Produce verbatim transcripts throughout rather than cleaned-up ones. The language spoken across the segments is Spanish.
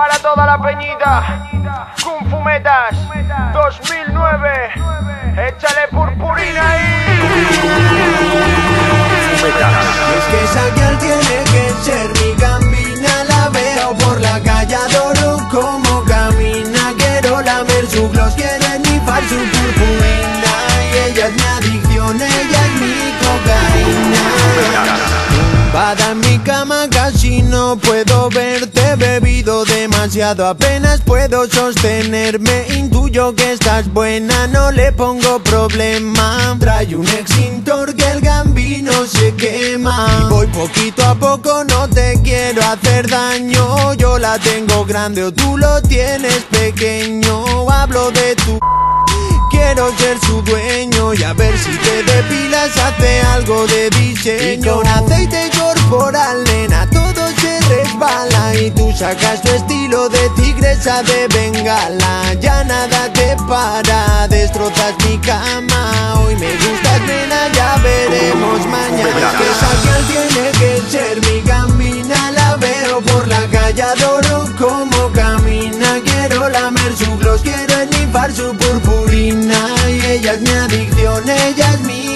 para toda la peñita. Kung Fu Metas dos mil nueve. Échale purpurina ahí. Es que esa girl tiene que ser mi gambina. La veo por la calle, adoro como camina. Quiero lamer su gloss, quiero esnifar su purpurina. Y ella es mi adicción, ella es mi cocaína. Tumbada en mi cama casi no puedo verte. He bebido demasiado, apenas puedo sostenerme. Intuyo que estás buena, no le pongo problema. Trae un extintor que el gambino se quema. Y voy poquito a poco, no te quiero hacer daño. Yo la tengo grande o tú lo tienes pequeño. Hablo de tu... Quiero ser su dueño y a ver si te depilas, hace algo de diseño. Y con aceite corporal, nena, todo se resbala. Y tú sacas tu estilo de tigresa de Bengala. Ya nada te para, destrozas mi cama. Hoy me gustas, nena, ya veremos mañana. Que esa girl tiene que ser mi gambina. La veo por la calle, adoro como camina. Quiero lamer su gloss, quiero esnifar su purpurina. Y ella es mi adicción, ella es mi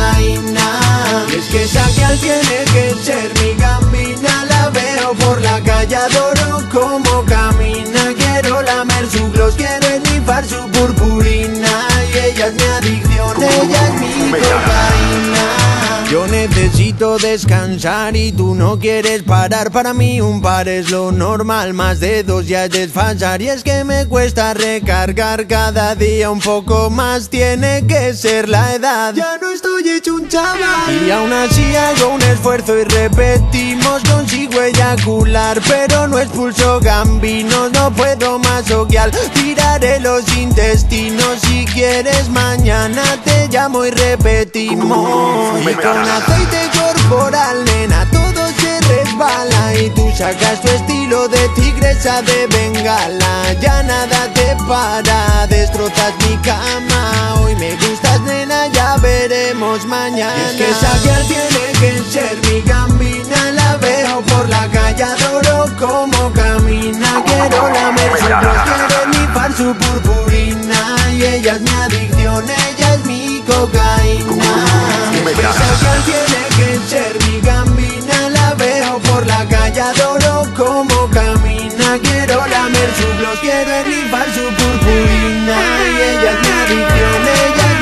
cocaína. Y es que esa girl tiene que ser mi gambina. La veo por la calle, adoro como camina. Quiero lamer su gloss, quiero esnifar su purpurina. Y ella es mi adicción, ella es mi cocaína. Yo necesito descansar y tú no quieres parar. Para mí un par es lo normal, más de dos ya es desfasar. Y es que me cuesta recargar cada día un poco más. Tiene que ser la edad, ya no estoy hecho un chaval. Y aún así hago un esfuerzo y repetimos. Consigo eyacular, pero no expulso gambinos. No puedo más oguial, tiraré los intestinos. Si quieres mañana te llamo y repetimos. Y con aceite corporal, nena, todo se resbala. Y tú sacas tu estilo de tigresa de Bengala. Ya nada te para, destrozas mi cama. Hoy me gustas, nena, ya veremos mañana. Y es que esa girl tiene que ser mi gambina. La veo por la calle, adoro como camina. Quiero lamer su gloss, quiero esnifar su purpurina. Y ella es mi adicción, ella es mi cocaína. Esa girl tiene que ser mi gambina. La veo por la calle, adoro como camina. Quiero lamer su gloss, quiero esnifar su purpurina. Y ella es mi adicción, ella es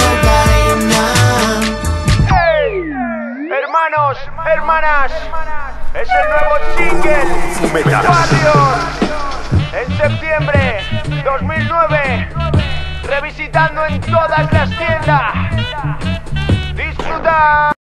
mi cocaína. Hey, hermanos, hermanas, es el nuevo single Barrios. En septiembre dos mil nueve, revisitando en todas las tiendas. Disfruta.